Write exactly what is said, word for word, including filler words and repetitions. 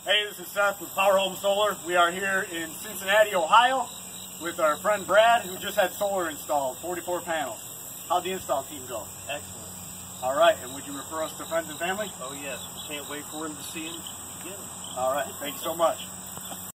Hey, this is Seth with Powerhome Solar. We are here in Cincinnati, Ohio with our friend Brad, who just had solar installed, forty-four panels. How'd the install team go? Excellent. All right, and would you refer us to friends and family? Oh yes, we can't wait for him to see him again. All right, thanks so much.